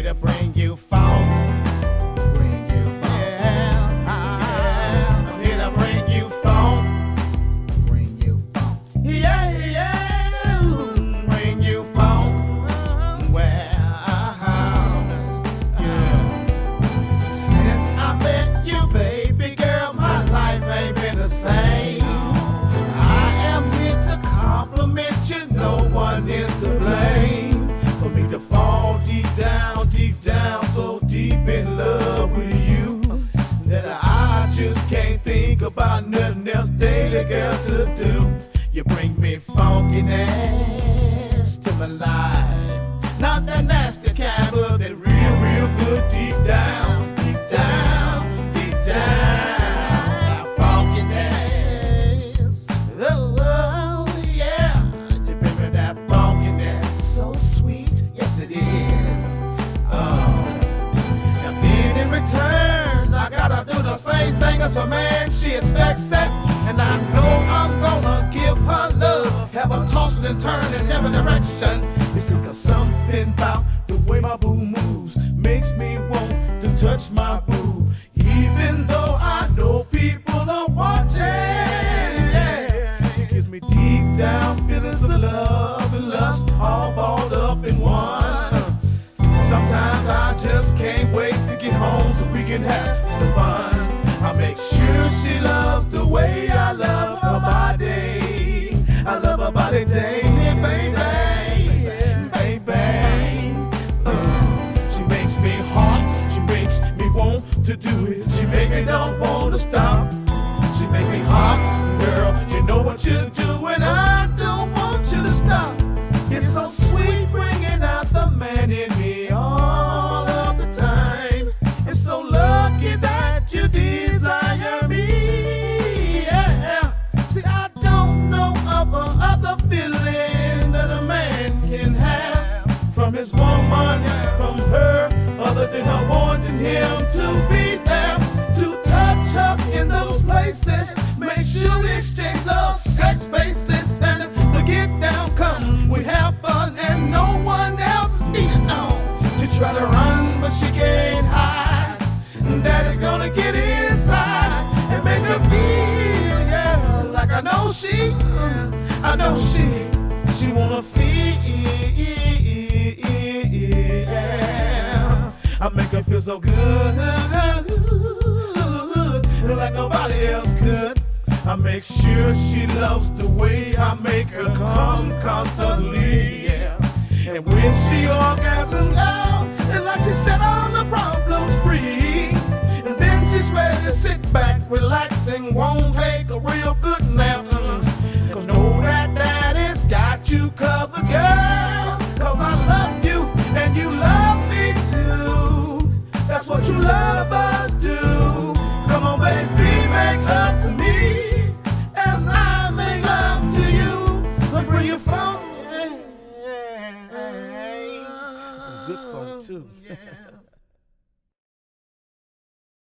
here to bring you funk. Bring you funk. Yeah. I'm here to bring you funk. Bring you funk. Yeah, yeah. Bring you funk. Well, yeah. Since I met you, baby girl, my life ain't been the same. I am here to compliment you. No one is to blame for me to fall deep down, so deep in love with you that I just can't think about nothing else daily, girl, to do. You bring me funkiness to my life, not that nasty kind, but that real good deep down, deep down, deep down, funkiness. Oh, yeah, you bring me that funkiness, so sweet, yes it is. Now then in return, I gotta do the same thing as a man she expects it, and I know I'm gonna give her love, have her tossing and turning in every direction. It's because something about the way my boo moves makes me want to touch my boo, even though I know people are watching. Yeah. She gives me deep down feelings of love and lust, all balled up in one. Sometimes I just can't wait to get home so we can have some fun. I make sure she loves the way I love her body. I love her body daily, baby, baby. She makes me hot, she makes me want to do it. She make me don't want to stop. She make me hot, girl, you know what you're doing. I don't want you to stop. It's so sweet bringing out the man in me all of the time. It's so lucky that you desire me. Yeah. See, I don't know of a other feeling that a man can have from his woman, from her, other than her wanting him to be there, to touch her in those places, make sure we exchange love, sex bases, and the get down come. We have fun and no one else is needed now. She try to run but she can't hide. Daddy's gonna get inside and make her feel, yeah, like I know she wanna feel. I make her feel so good, like nobody else could. I make sure she loves the way I make her come constantly, yeah. And when she orgasms out, it's like she set all the problems free. And then she's ready to sit back, relax, and won't